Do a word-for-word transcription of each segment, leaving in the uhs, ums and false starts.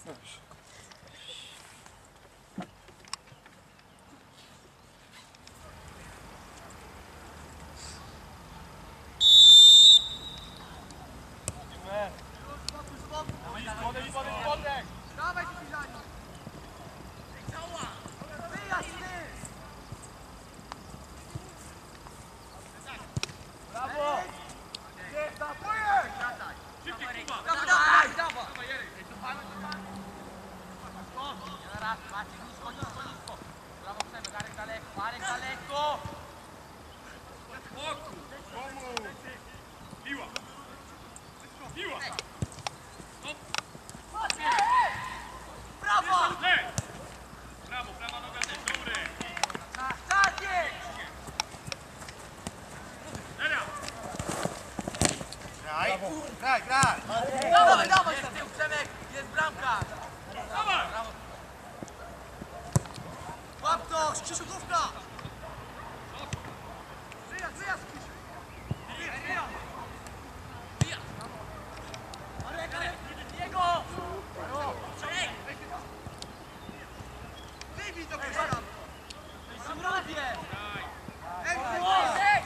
Graj, graj! Dawaj, dawaj z tyłu, Przemek! Jest bramka! Dawaj! Łap to! Krzysiu, główka! Wyjazd, wyjazd, Krzysiu! Wyjazd, wyjazd! Wyjazd! Marek, Marek! Jego! Wybij to, Krzysiu! Zamrowie! Ej, ej, ej!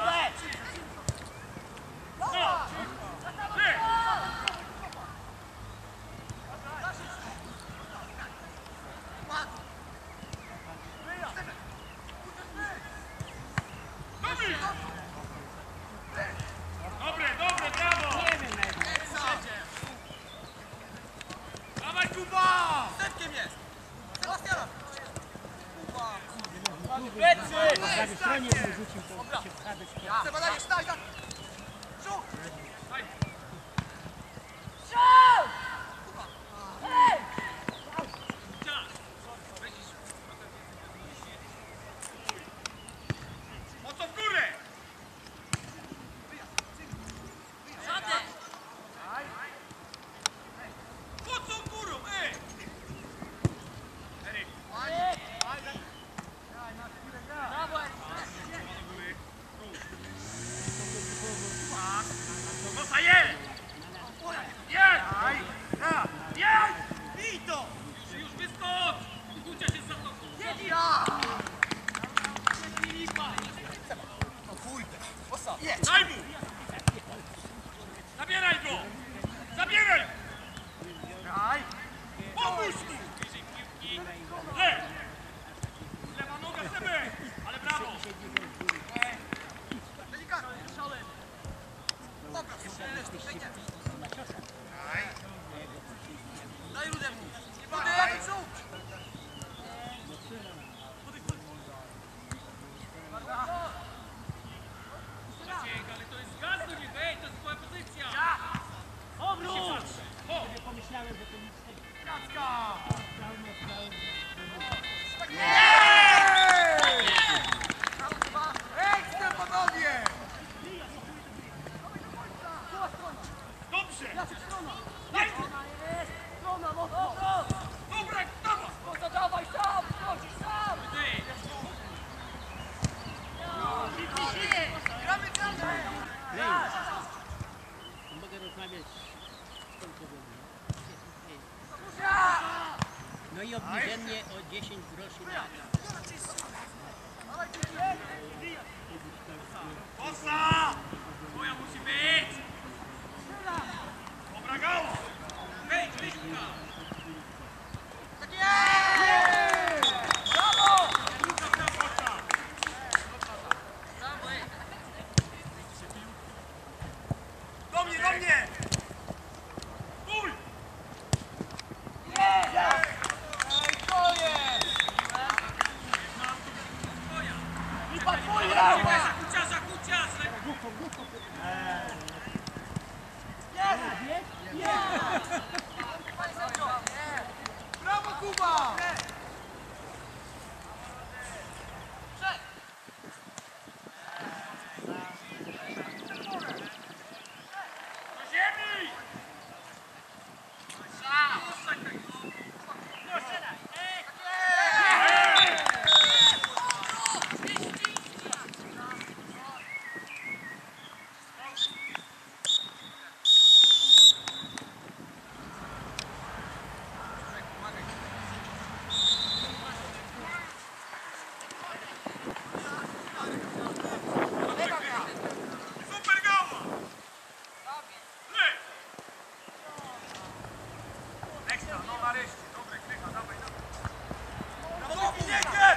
Dobre, dobre, brawo! Dawaj, Kuba! Setkiem jest! Sebastiana! Trzeba dać stać! Rzut! Strzał! Hej! Mocno w górę! Żaden! Mocno w górę, ej! Eryk! Brawo! Nosa jest! Jest! Jest! Bij to! Już, już wyskocz! Kucia się za to! Jedź! O kurde! Osa! Jedź! Daj mu! Zabieraj go! Zabieraj! Graj! Pomóż mu! Bliżej piłki. Le! Lewa noga sobie! Ale brawo! Delikatnie! Szalej! Dobra, przejdzie! Graj! Daj Rudemu! Rudy, przód! Maciek, ale to jest gaz do niego, ej, to jest twoja pozycja! Obrót! O! Pomyślałem, że to nic z tego. Kacka! Ekstra, panowie! Dobrze! Strona! Jest! Strona, mocno! Dobra, dawaj! Mocno, dawaj, sam! Wchodzisz sam! Ty! Gramy, gramy! Mogę rozmawiać z tą kobietą. No i obniżę mnie o dziesięć groszy na... Osa! Twoja musi być! Dobra, gała! Wejdź, wyśka! Tak jest! Brawo! Do mnie, do mnie! Stój! Ej, to jest! I podwójnie! Zakucia, zakucia! Jest! Jest! Nareszcie, dobre, Krycha, dawaj, dawaj. Brawo, Miki, nie graj!